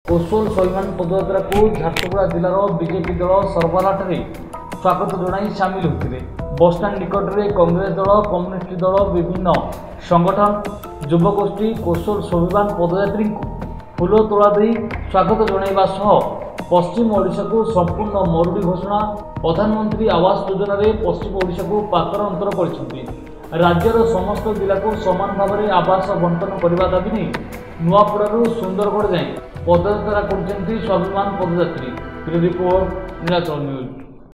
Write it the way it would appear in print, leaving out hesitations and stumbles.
कोशल स्वाभिमान पदयात्रा को झारसुगुड़ा जिलार बीजेपी दल सरबराठारे स्वागत जनाई सामिल होते। बसस्टाण्ड निकट में कांग्रेस दल, कम्युनिस्ट दल, विभिन्न संगठन, युवगोष्ठी कोशल स्वाभिमान पदयात्री फूल तोड़ा दे स्वागत जनाइबा पश्चिम ओडिशा को संपूर्ण मरुड़ी घोषणा, प्रधानमंत्री आवास योजना रे पश्चिम ओडिशा को पातर अंतर करछन्ती। राज्यर समस्त जिला को समान भाव में आवास बंटन करने दाबी नहीं नुआपड़ारू सुंदरगढ़ जाए पदयात्रा कर स्वाभिमान पदयात्री। Report Nilachal news.